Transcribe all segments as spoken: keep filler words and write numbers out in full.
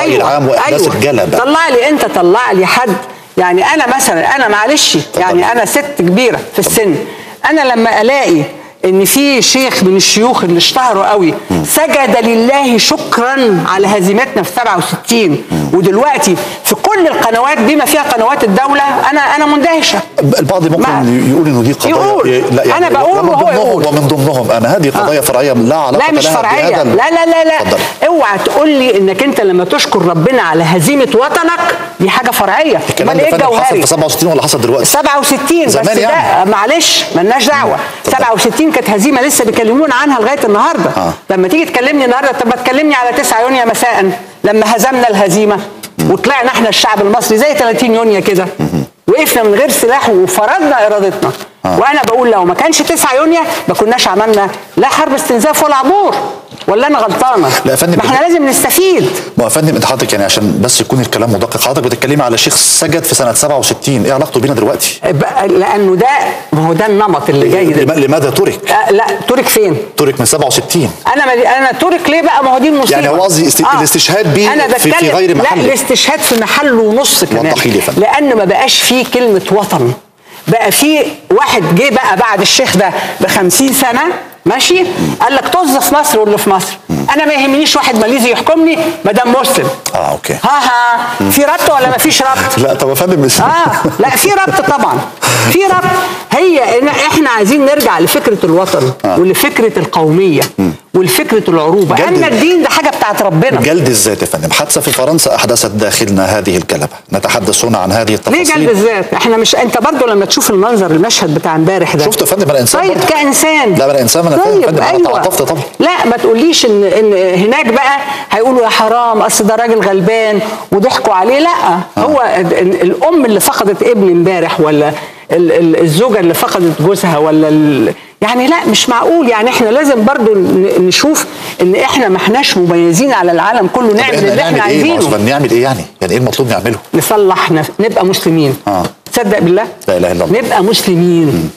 الراي أيوة. العام واحداث أيوة. الجلبه. طلع لي انت، طلع لي حد. يعني انا مثلا، انا معلش يعني انا ست كبيره في السن، انا لما الاقي ان في شيخ من الشيوخ اللي اشتهروا قوي م. سجد لله شكرا على هزيمتنا في سبعة وستين، ودلوقتي في كل القنوات بما فيها قنوات الدوله، انا انا مندهشه. البعض ممكن يقول انه دي قضايا يقول. لا يعني انا بقول وهو يقول، ومن ضمنهم انا هذه قضايا آه. فرعيه لا علاقه لا مش فرعيه، لا لا لا لا فضل. اوعى تقول لي انك انت لما تشكر ربنا على هزيمه وطنك دي حاجه فرعيه. الكلام ده حصل في سبعة وستين ولا حصل دلوقتي؟ سبعة وستين بس يعني. ده معلش مالناش دعوه. سبعة وستين كانت هزيمه لسه بيكلمونا عنها لغايه النهارده. آه. لما تيجي تكلمني النهارده، طب ما تكلمني على تسعة يونيو مساء لما هزمنا الهزيمه وطلعنا احنا الشعب المصري زي ثلاثين يونيو كده، وقفنا من غير سلاح وفرضنا ارادتنا. آه. وانا بقول لو ما كانش تسعة يونيو ما كناش عملنا لا حرب استنزاف ولا عبور. ولا انا غلطانه؟ لا يا فندم، ما احنا لازم نستفيد. ما يا فندم انت حضرتك يعني عشان بس يكون الكلام مدقق، حضرتك بتتكلمي على شيخ سجد في سنه سبعة وستين، ايه علاقته بينا دلوقتي؟ لانه ده، ما هو ده النمط اللي جاي ده. لماذا ترك؟ آه لا ترك فين؟ ترك من سبعة وستين. انا ما انا ترك ليه بقى؟ ما هو دي المصيبه. يعني هو قصدي است... آه. الاستشهاد بيه في, في غير محله. لا الاستشهاد في محله ونص كمان. وضحي لي يا فندم. لان ما بقاش فيه كلمه وطن، بقى في واحد جه بقى بعد الشيخ ده ب خمسين سنه ماشي، قال لك طز في مصر واللي في مصر. انا ما يهمنيش واحد ماليزي يحكمني ما دام مسلم. اه اوكي. ها ها في ربط ولا ما فيش ربط؟ لا طب يا فندم مش اه لا في ربط طبعا، في ربط. هي إن احنا عايزين نرجع لفكره الوطن آه. ولفكره القوميه م. ولفكره العروبه. اما الدين ده حاجه بتاعت ربنا. جلد الذات يا فندم، حادثه في فرنسا احدثت داخلنا هذه الجلبه، نتحدث هنا عن هذه التفاصيل. ليه جلد الذات؟ احنا مش، انت برضه لما تشوف المنظر المشهد بتاع امبارح ده شفت يا فندم؟ انا انسان طيب كانسان. لا انا انسان، انا طيب فندم أيوة. انا تعاطفت طبعا. لا ما تقوليش ان ان هناك بقى هيقولوا يا حرام اصل ده راجل غلبان وضحكوا عليه. لا آه. هو الام اللي فقدت ابن امبارح، ولا الزوجه اللي فقدت جوزها، ولا يعني لا مش معقول. يعني احنا لازم برضو نشوف ان احنا ما احناش مميزين على العالم كله، نعمل اللي احنا عايزينه. إيه؟ نعمل ايه يعني؟ يعني ايه المطلوب نعمله؟ نصلح، نبقى مسلمين. اه تصدق بالله؟ لا اله الا الله. نبقى مسلمين م.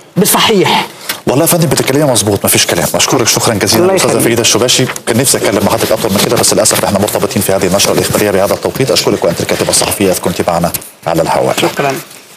بصحيح. والله يا فندم بتتكلمي مظبوط، مفيش كلام. اشكرك شكرا جزيلا استاذه فريده الشباشي. كان نفسي اتكلم مع حضرتك اكتر من كده، بس للاسف احنا مرتبطين في هذه النشره الاخباريه بهذا التوقيت. اشكرك وانت الكاتبه الصحفيه كنت معنا على الهواء. شكرا.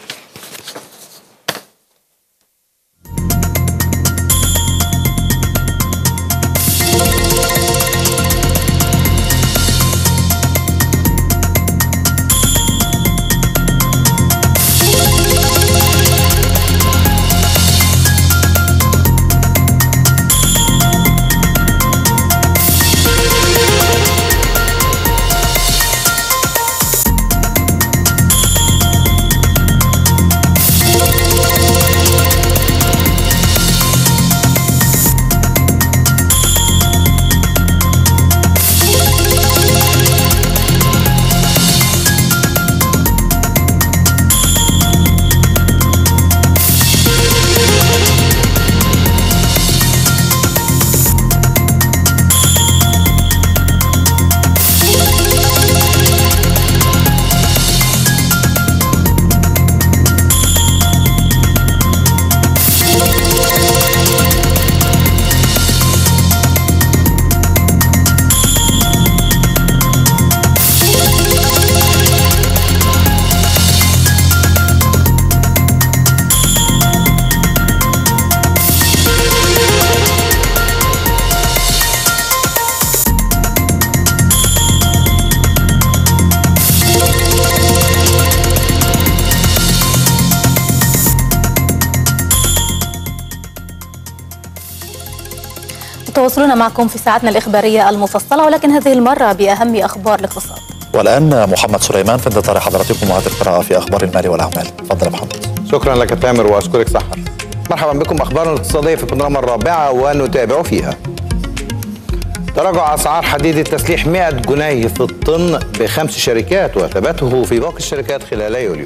تواصلنا معكم في ساعتنا الإخبارية المفصلة، ولكن هذه المرة بأهم أخبار الاقتصاد. والآن محمد سليمان في انتظار حضراتكم وهذه القراءة في أخبار المال والأعمال. تفضل يا محمد. شكرا لك تامر وأشكرك سحر. مرحبا بكم. أخبار اقتصادية في البانوراما الرابعة ونتابع فيها. تراجع أسعار حديد التسليح مئة جنيه في الطن بخمس شركات وثباته في باقي الشركات خلال يوليو.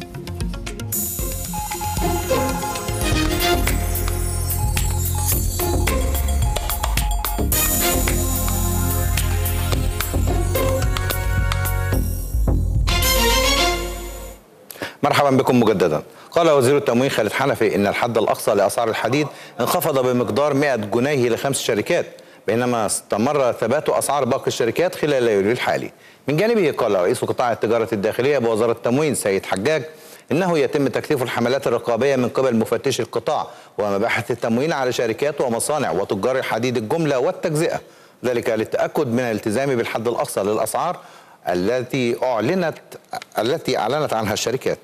مرحبا بكم مجددا. قال وزير التموين خالد حنفي ان الحد الاقصى لاسعار الحديد انخفض بمقدار مئة جنيه لخمس شركات بينما استمر ثبات أسعار باقي الشركات خلال يوليو الحالي. من جانبه قال رئيس قطاع التجارة الداخلية بوزارة التموين سيد حجاج إنه يتم تكثيف الحملات الرقابية من قبل مفتشي القطاع ومباحث التموين على شركات ومصانع وتجار الحديد الجملة والتجزئة، ذلك للتأكد من الالتزام بالحد الأقصى للأسعار التي أعلنت التي أعلنت عنها الشركات.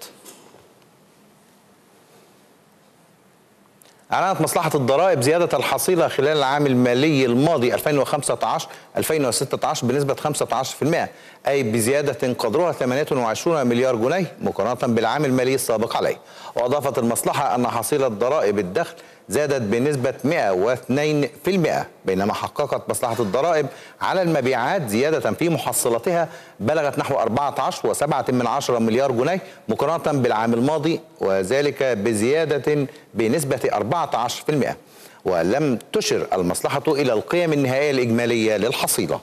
أعلنت مصلحة الضرائب زيادة الحصيلة خلال العام المالي الماضي ألفين وخمسة عشر ألفين وستة عشر بنسبة خمسة عشر بالمئة، أي بزيادة قدرها ثمانية وعشرين مليار جنيه مقارنة بالعام المالي السابق عليه. وأضافت المصلحة أن حصيلة ضرائب الدخل زادت بنسبة مئة واثنين بالمئة، بينما حققت مصلحة الضرائب على المبيعات زيادة في محصلتها بلغت نحو أربعة عشر وسبعة من عشرة مليار جنيه مقارنة بالعام الماضي، وذلك بزيادة بنسبة أربعة عشر بالمئة. ولم تشر المصلحة إلى القيم النهائية الإجمالية للحصيلة.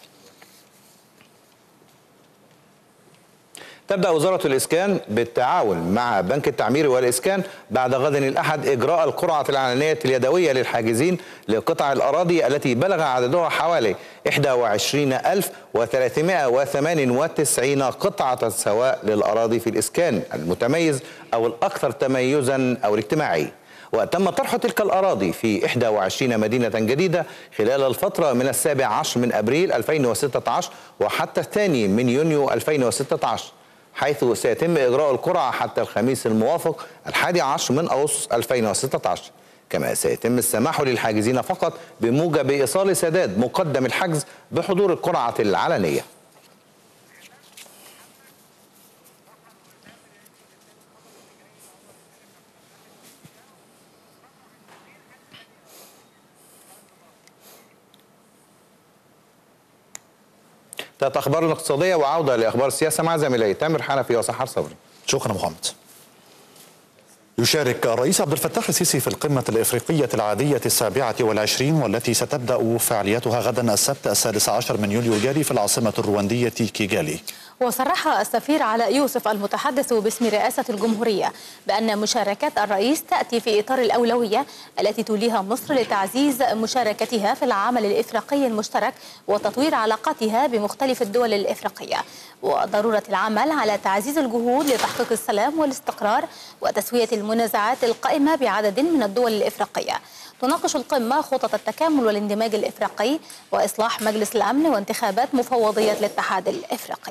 تبدأ وزارة الإسكان بالتعاون مع بنك التعمير والإسكان بعد غد الأحد إجراء القرعة الإعلانية اليدوية للحاجزين لقطع الأراضي التي بلغ عددها حوالي واحد وعشرين ألف وثلاثمئة وثمانية وتسعين قطعة سواء للأراضي في الإسكان المتميز أو الأكثر تميزا أو الاجتماعي. وتم طرح تلك الأراضي في إحدى وعشرين مدينة جديدة خلال الفترة من السابع عشر من أبريل ألفين وستة عشر وحتى الثاني من يونيو ألفين وستة عشر، حيث سيتم إجراء القرعة حتى الخميس الموافق الحادي عشر من أغسطس ألفين وستة عشر. كما سيتم السماح للحاجزين فقط بموجب إيصال سداد مقدم الحجز بحضور القرعة العلنية. تأتي أخبار الاقتصادية وعودة لأخبار السياسة مع زميلي تامر حنفي وسحر صبري. شكرا محمد. يشارك الرئيس عبد الفتاح السيسي في القمة الإفريقية العادية السابعة والعشرين والتي ستبدأ فعاليتها غدا السبت السادس عشر من يوليو الجاري في العاصمة الرواندية كيغالي. وصرح السفير علاء يوسف المتحدث باسم رئاسة الجمهورية بأن مشاركة الرئيس تأتي في إطار الأولوية التي توليها مصر لتعزيز مشاركتها في العمل الإفريقي المشترك وتطوير علاقاتها بمختلف الدول الإفريقية، وضرورة العمل على تعزيز الجهود لتحقيق السلام والاستقرار وتسوية المنازعات القائمة بعدد من الدول الإفريقية. تناقش القمة خطط التكامل والاندماج الإفريقي وإصلاح مجلس الأمن وانتخابات مفوضية الاتحاد الإفريقي.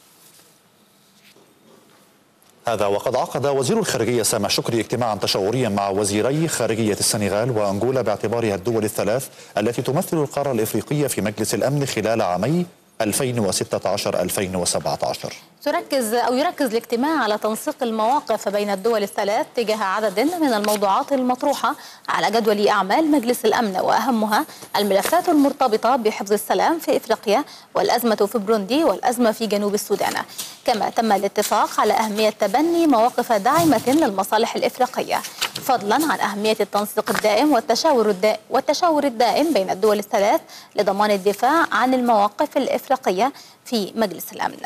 هذا وقد عقد وزير الخارجية سامح شكري اجتماعا تشاوريا مع وزيري خارجية السنغال وأنغولا باعتبارها الدول الثلاث التي تمثل القارة الإفريقية في مجلس الأمن خلال عامي ألفين وستة عشر ألفين وسبعة عشر. تركز أو يركز الاجتماع على تنسيق المواقف بين الدول الثلاث تجاه عدد من الموضوعات المطروحة على جدول أعمال مجلس الأمن، وأهمها الملفات المرتبطة بحفظ السلام في إفريقيا والأزمة في بروندي والأزمة في جنوب السودان. كما تم الاتفاق على أهمية تبني مواقف داعمة للمصالح الإفريقية، فضلا عن أهمية التنسيق الدائم والتشاور الدائم, والتشاور الدائم بين الدول الثلاث لضمان الدفاع عن المواقف الإفريقية في مجلس الأمن.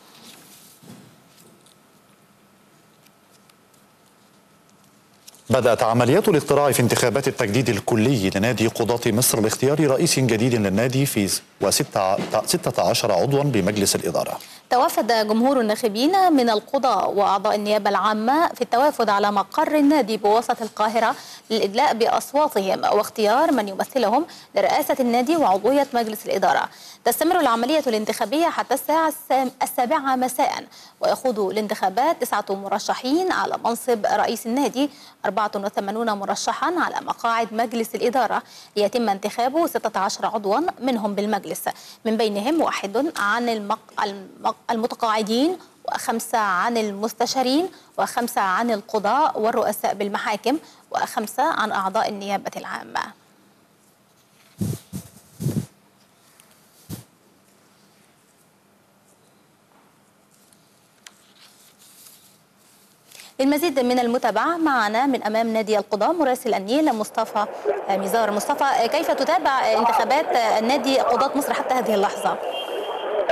بدأت عمليات الاقتراع في انتخابات التجديد الكلي لنادي قضاة مصر لاختيار رئيس جديد للنادي في وستة عشر عضوا بمجلس الإدارة. توافد جمهور الناخبين من القضاة وأعضاء النيابة العامة في التوافد على مقر النادي بوسط القاهرة للإدلاء بأصواتهم واختيار من يمثلهم لرئاسة النادي وعضوية مجلس الإدارة. تستمر العملية الانتخابية حتى الساعة السابعة مساء، ويخوض الانتخابات تسعة مرشحين على منصب رئيس النادي، أربعة وثمانين مرشحا على مقاعد مجلس الإدارة، ليتم انتخاب ستة عشر عضوا منهم بالمجلس، من بينهم واحد عن المق... المق... المتقاعدين وخمسة عن المستشارين وخمسة عن القضاء والرؤساء بالمحاكم وخمسة عن أعضاء النيابة العامة. للمزيد من المتابعة معنا من أمام نادي القضاء مراسل النيل مصطفى ميزار. مصطفى، كيف تتابع انتخابات نادي قضاة مصر حتى هذه اللحظة؟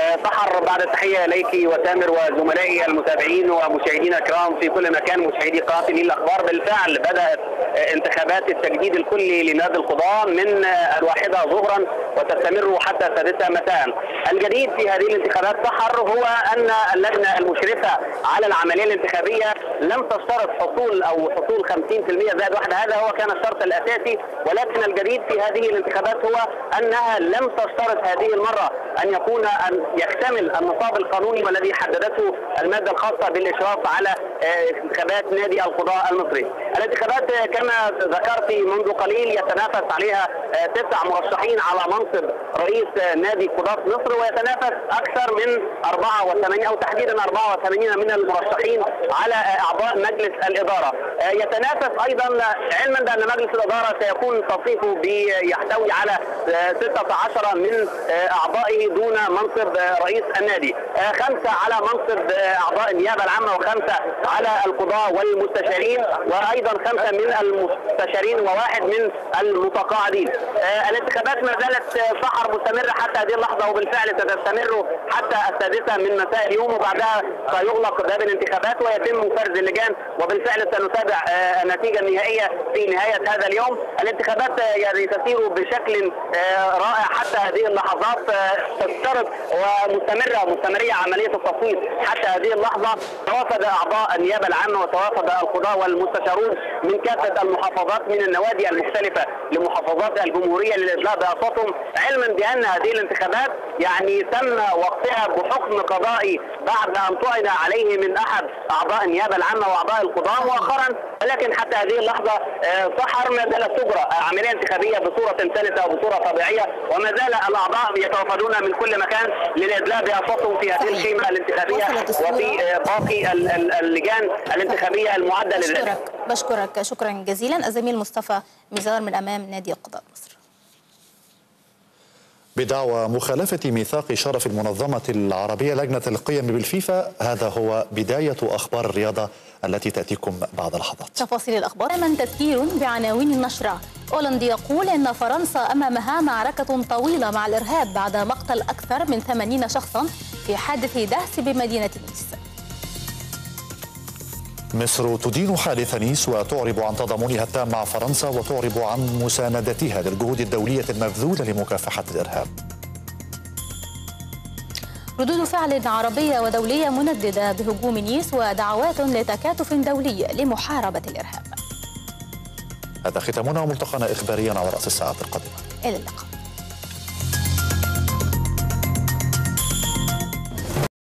سحر، بعد التحيه اليك وتامر وزملائي المتابعين ومشاهدينا الكرام في كل مكان، مشاهدي قناه النيل الاخبار. بالفعل بدات انتخابات التجديد الكلي لنادي القضاه من الواحده ظهرا وتستمر حتى السادسه مساء. الجديد في هذه الانتخابات سحر هو ان اللجنه المشرفه على العمليه الانتخابيه لم تشترط حصول او حصول خمسين بالمئة زائد واحد، هذا هو كان الشرط الاساسي، ولكن الجديد في هذه الانتخابات هو انها لم تشترط هذه المره ان يكون ان يكتمل النصاب القانوني والذي حددته الماده الخاصه بالاشراف على انتخابات نادي القضاء المصري. الانتخابات كما ذكرت منذ قليل يتنافس عليها تسع مرشحين على منصب رئيس نادي قضاة مصر، ويتنافس اكثر من أربعة وثمانين او تحديدا أربعة وثمانين من المرشحين على اعضاء مجلس الاداره. يتنافس ايضا علما بان مجلس الاداره سيكون تصنيفه بيحتوي على ستة عشر من اعضائه دون منصب رئيس النادي، خمسه على منصب اعضاء النيابه العامه، وخمسه على القضاة والمستشارين، وايضا خمسه من المستشارين وواحد من المتقاعدين. الانتخابات ما زالت سحر مستمره حتى هذه اللحظه، وبالفعل ستستمر حتى السادسه من مساء اليوم، وبعدها سيغلق باب الانتخابات ويتم فرز اللجان، وبالفعل سنتابع النتيجه النهائيه في نهايه هذا اليوم. الانتخابات يعني تسير بشكل رائع حتى هذه اللحظات، تستمر ومستمره مستمريه عمليه التصويت حتى هذه اللحظه. توافد اعضاء النيابه العامه وتوافد القضاه والمستشارون من كافه المحافظات من النوادي المختلفه لمحافظات الجمهوريه للادلاء باصواتهم، علما بان هذه الانتخابات يعني تم وقتها بحكم قضائي بعد ان طعن عليه من احد اعضاء النيابه العامه واعضاء القضاه مؤخرا، ولكن حتى هذه اللحظه سحر ما زالت تجرى عمليه انتخابيه بصوره سلسه وبصوره طبيعيه، وما زال الاعضاء يتوافدون من كل مكان للادلاء باصواتهم في هذه الخيمه الانتخابيه وفي باقي اللجان الانتخابيه المعده لذلك. بشكرك بشكرك شكرا جزيلا الزميل مصطفى مزار من امام نادي قضاة مصر. بدعوى مخالفة ميثاق شرف المنظمة العربية لجنة القيم بالفيفا، هذا هو بداية أخبار الرياضة التي تأتيكم بعد لحظات. تفاصيل الأخبار من تذكير بعناوين النشرة. أولاند يقول إن فرنسا أمامها معركة طويلة مع الإرهاب بعد مقتل أكثر من ثمانين شخصا في حادث دهس بمدينة نيس. مصر تدين حادث نيس وتعرب عن تضامنها التام مع فرنسا وتعرب عن مساندتها للجهود الدولية المبذولة لمكافحة الإرهاب. ردود فعل عربية ودولية منددة بهجوم نيس ودعوات لتكاتف دولي لمحاربة الإرهاب. هذا ختامنا وملتقانا إخباريا على رأس الساعة القادمة. إلى اللقاء.